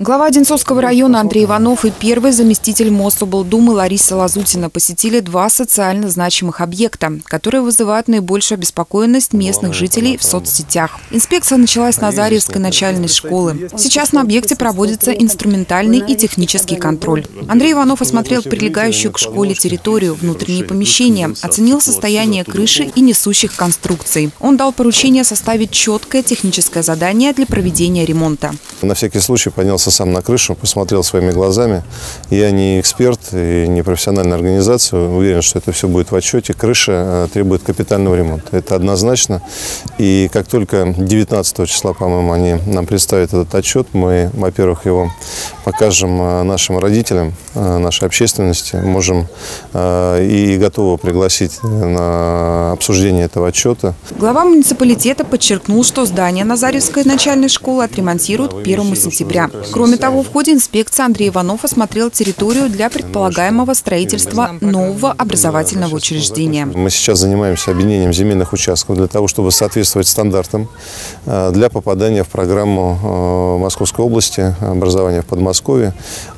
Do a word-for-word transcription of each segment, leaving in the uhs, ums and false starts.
Глава Одинцовского района Андрей Иванов и первый заместитель Мособлдумы Лариса Лазутина посетили два социально значимых объекта, которые вызывают наибольшую обеспокоенность местных жителей в соцсетях. Инспекция началась с Назарьевской начальной школы. Сейчас на объекте проводится инструментальный и технический контроль. Андрей Иванов осмотрел прилегающую к школе территорию, внутренние помещения, оценил состояние крыши и несущих конструкций. Он дал поручение составить четкое техническое задание для проведения ремонта. На всякий случай поднялся сам на крышу, посмотрел своими глазами. Я не эксперт и не профессиональная организация. Уверен, что это все будет в отчете. Крыша требует капитального ремонта. Это однозначно. И как только девятнадцатого числа, по-моему, они нам представят этот отчет, мы, во-первых, его покажем нашим родителям, нашей общественности. Можем и готовы пригласить на обсуждение этого отчета. Глава муниципалитета подчеркнул, что здание Назарьевской начальной школы отремонтируют к первому сентября. Кроме того, в ходе инспекции Андрей Иванов осмотрел территорию для предполагаемого строительства нового образовательного учреждения. Мы сейчас занимаемся объединением земельных участков для того, чтобы соответствовать стандартам для попадания в программу Московской области образования в Подмосковье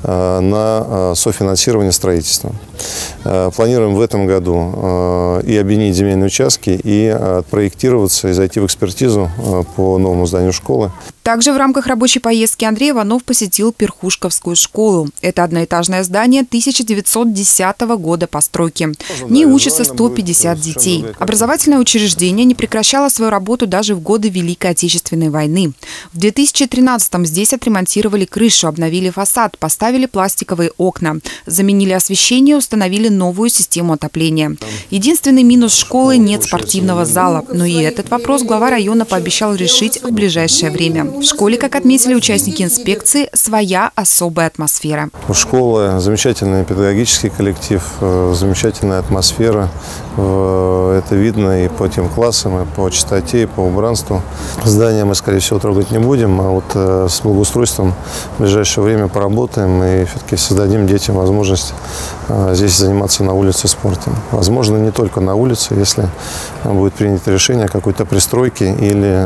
на софинансирование строительства. Планируем в этом году и объединить земельные участки, и проектироваться, и зайти в экспертизу по новому зданию школы. Также в рамках рабочей поездки Андрей Иванов посетил Перхушковскую школу. Это одноэтажное здание тысяча девятьсот десятого года постройки. В ней учатся сто пятьдесят детей. Образовательное учреждение не прекращало свою работу даже в годы Великой Отечественной войны. В две тысячи тринадцатом здесь отремонтировали крышу, обновили фасад, поставили пластиковые окна, заменили освещение, установили новую систему отопления. Единственный минус школы – нет спортивного зала. Но и этот вопрос глава района пообещал решить в ближайшее время. В школе, как отметили участники инспекции, своя особая атмосфера. У школы замечательный педагогический коллектив, замечательная атмосфера. Это видно и по тем классам, и по чистоте, и по убранству. Здание мы, скорее всего, трогать не будем, а вот с благоустройством в ближайшее время поработаем и все-таки создадим детям возможность здесь заниматься на улице спортом. Возможно, не только на улице, если будет принято решение о какой-то пристройке или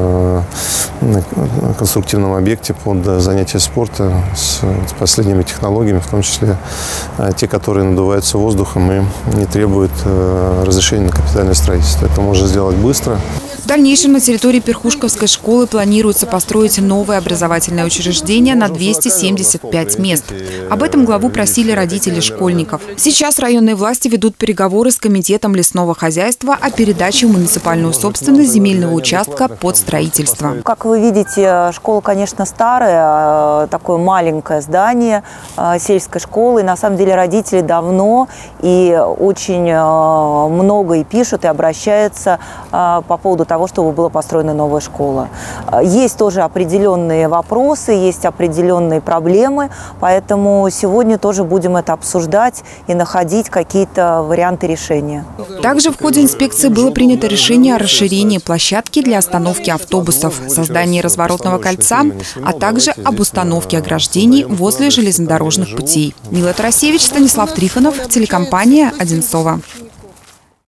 конструктивном объекте под занятия спорта с, с последними технологиями, в том числе те, которые надуваются воздухом и не требуют разрешения на капитальное строительство. Это можно сделать быстро. В дальнейшем на территории Перхушковской школы планируется построить новое образовательное учреждение на двести семьдесят пять мест. Об этом главу просили родители школьников. Сейчас районные власти ведут переговоры с Комитетом лесного хозяйства о передаче в муниципальную собственность земельного участка под строительство. Как вы видите, школа, конечно, старая, такое маленькое здание сельской школы. На самом деле родители давно и очень много и пишут, и обращаются по поводу того, того, чтобы была построена новая школа. Есть тоже определенные вопросы, есть определенные проблемы, поэтому сегодня тоже будем это обсуждать и находить какие-то варианты решения. Также в ходе инспекции было принято решение о расширении площадки для остановки автобусов, создании разворотного кольца, а также об установке ограждений возле железнодорожных путей. Мила Тарасевич, Станислав Трифонов, телекомпания «Одинцово».